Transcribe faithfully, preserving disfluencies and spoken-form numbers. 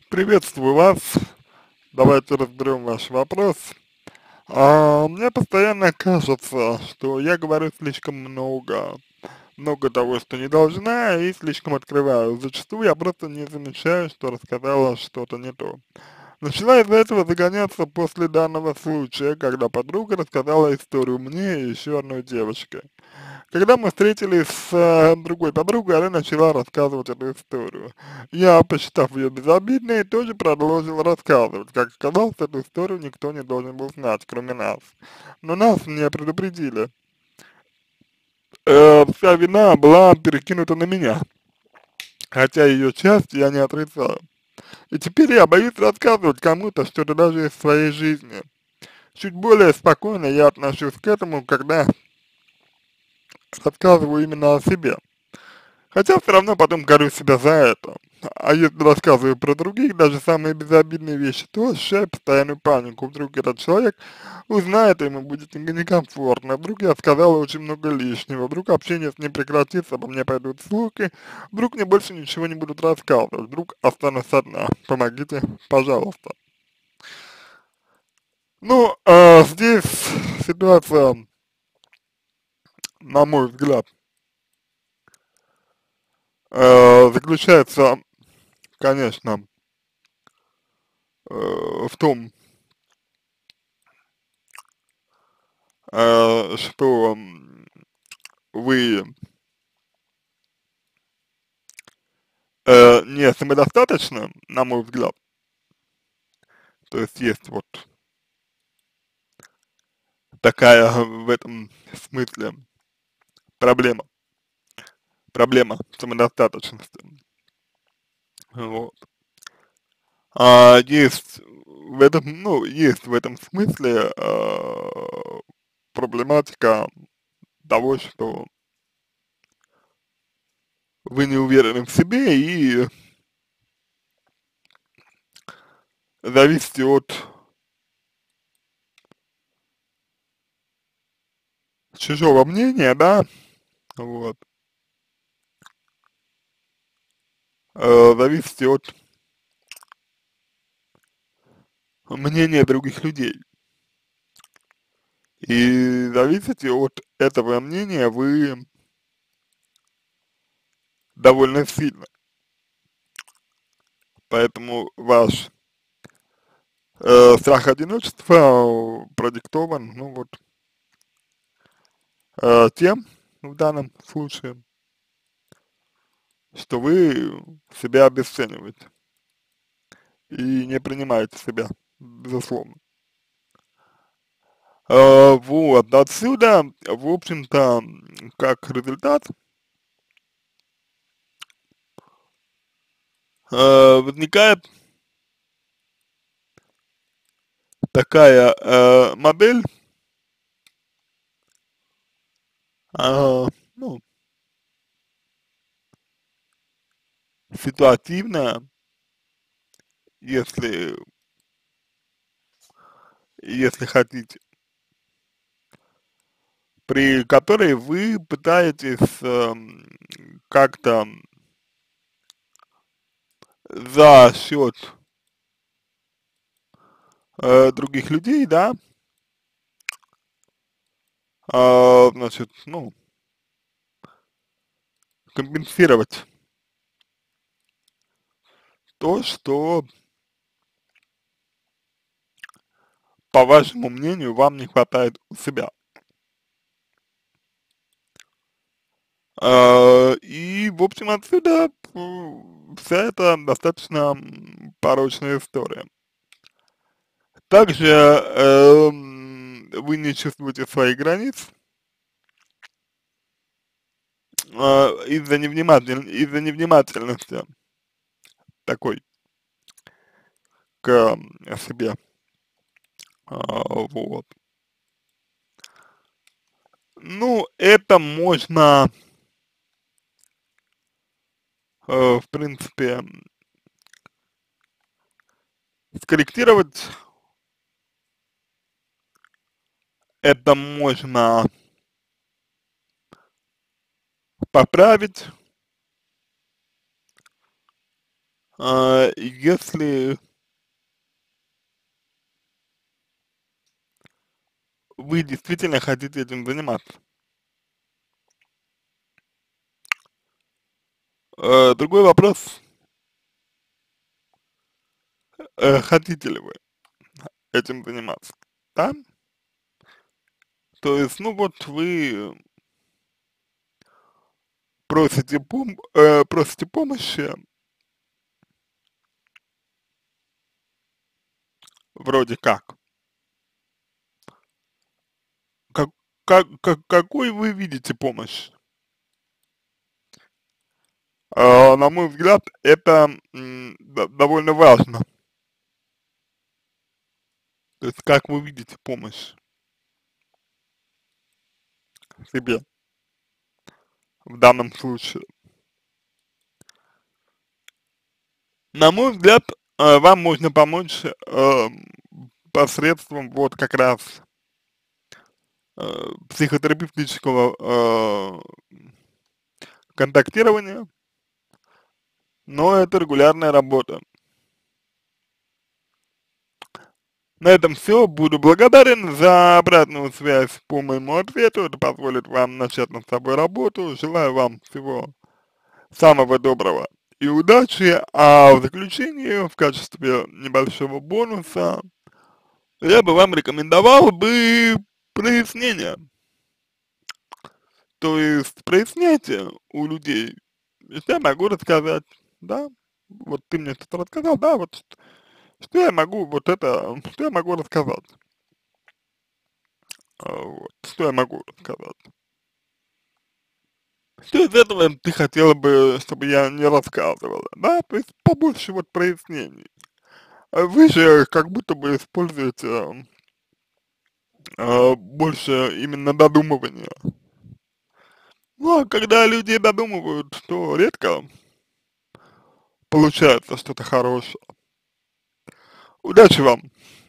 Приветствую вас. Давайте разберем ваш вопрос. А, мне постоянно кажется, что я говорю слишком много, много того, что не должна, и слишком открываю. Зачастую я просто не замечаю, что рассказала что-то не то. Начала из-за этого загоняться после данного случая, когда подруга рассказала историю мне и еще одной девочке. Когда мы встретились с э, другой подругой, она начала рассказывать эту историю. Я, посчитав ее безобидной, тоже продолжил рассказывать. Как оказалось, эту историю никто не должен был знать, кроме нас. Но нас не предупредили. Э, вся вина была перекинута на меня, хотя ее часть я не отрицаю. И теперь я боюсь рассказывать кому-то что-то даже из своей жизни. Чуть более спокойно я отношусь к этому, когда рассказываю именно о себе. Хотя все равно потом корю себя за это. А если рассказываю про других, даже самые безобидные вещи, то ощущаю постоянную панику. Вдруг этот человек узнает, и ему будет некомфортно. Вдруг я сказала очень много лишнего. Вдруг общение с ним прекратится, обо мне пойдут слухи. Вдруг мне больше ничего не будут рассказывать. Вдруг останусь одна. Помогите, пожалуйста. Ну, а здесь ситуация, на мой взгляд, э, заключается, конечно, э, в том, э, что м, вы э, не самодостаточны, на мой взгляд. То есть есть вот такая в этом смысле проблема, проблема самодостаточности. Вот. А есть в этом, ну, есть в этом смысле э, проблематика того, что вы не уверены в себе и зависите от чужого мнения, да, вот, э, зависите от мнения других людей. И зависите от этого мнения вы довольно сильно. Поэтому ваш э, страх одиночества продиктован, ну вот, э, тем, в данном случае, что вы себя обесцениваете и не принимаете себя, безусловно. Э, вот, отсюда, в общем-то, как результат, э, возникает такая э, модель, э, ну, ситуативная, если, если хотите, при которой вы пытаетесь эм, как-то за счет э, других людей, да, э, значит, ну, компенсировать то, что, по вашему мнению, вам не хватает у себя. Э, и, в общем, отсюда м, вся эта достаточно м, порочная история. Также эм, вы не чувствуете своих границ э, из-за невниматель... из-за невнимательности такой к э, себе. А, вот. Ну, это можно, э, в принципе, скорректировать, это можно поправить, А, если вы действительно хотите этим заниматься. Э, другой вопрос, э, хотите ли вы этим заниматься, да? То есть, ну вот вы просите пом э, просите помощи, вроде как. Как как как какой вы видите помощь? А, на мой взгляд, это, м, до довольно важно. То есть как вы видите помощь себе в данном случае. На мой взгляд, э, вам можно помочь, э, посредством вот как раз э, психотерапевтического э, контактирования, но это регулярная работа. На этом все. Буду благодарен за обратную связь по моему ответу. Это позволит вам начать над собой работу. Желаю вам всего самого доброго и удачи. А в заключение, в качестве небольшого бонуса, я бы вам рекомендовал бы прояснение. То есть проясняйте у людей, что я могу рассказать, да, вот ты мне что-то рассказал, да, вот ш- что я могу, вот это, что я могу рассказать, а, вот, что я могу рассказать. Что из этого ты хотела бы, чтобы я не рассказывала, да, то есть побольше вот прояснений. А вы же как будто бы используете а, больше именно додумывания. Ну, а когда люди додумывают, то редко получается что-то хорошее. Удачи вам!